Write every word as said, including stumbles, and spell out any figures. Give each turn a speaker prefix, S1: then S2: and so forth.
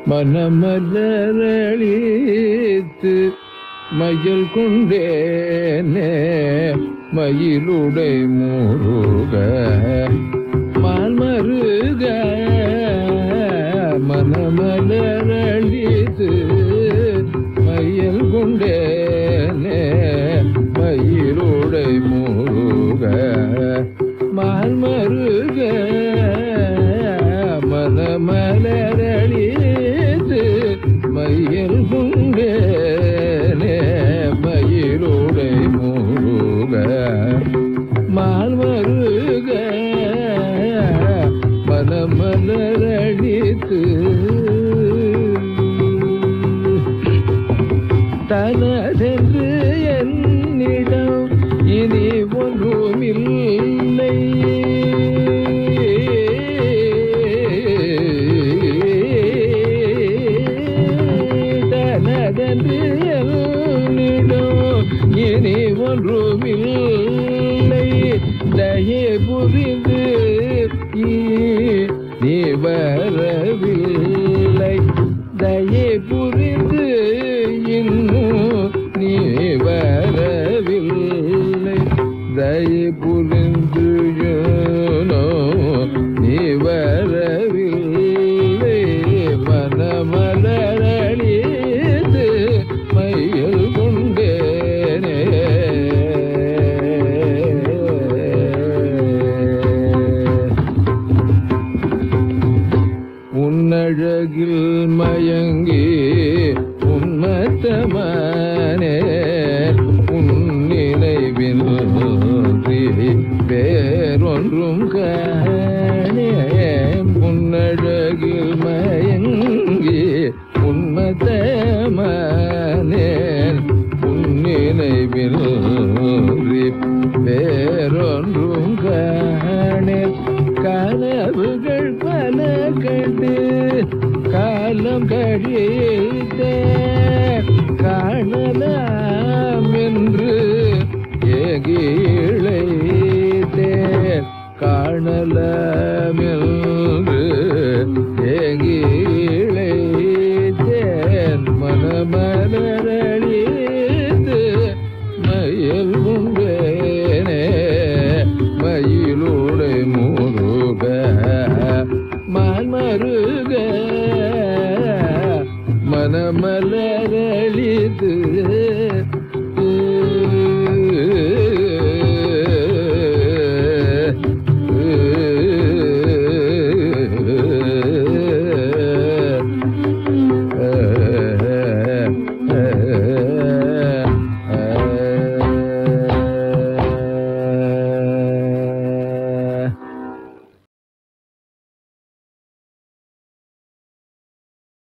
S1: மனமலரளித்து மயில் கொண்டேனே மயிலுடை முருக மால்மருக மனமலரளித்து மயில் கொண்டேனே மயிலுடை முருக மால்மருக மனமலரளித்து மயில் கொண்டேனே மயிலுடை முருக மால்மருக மனமலரளித்து தனதென்று என்னிடம் இனி ஒன்றுமில்லை தனதென்று என்னிடம் இனி ஒன்றுமில்லை தயை புரிந்து நீ வரவில்லை தயை புரிந்து இன்னும் நீ வரவில்லை தயை புரிந்து நீ வரவில்லை மனமலரளித்து மயில் கொண்டேனே உன்னழகில் மயங்கி உன்மத்தமானே உன் நினைவில் வேறொன்றும் காணே உன்னழகில் மயங்கி உன்மத்தமானே உன் நினைவில் வேறொன்றும் காணே கனவுகள் பல கண்டு காலம் கழித்த காணலாம் என்று ஏகிழைத்தே காணலாம் என்று ஏகிழைத்தேன் மனமலரளித்து மயில் கொண்டேனே மயிலுடை முருக மால்மருக மனமலரளித்து Uh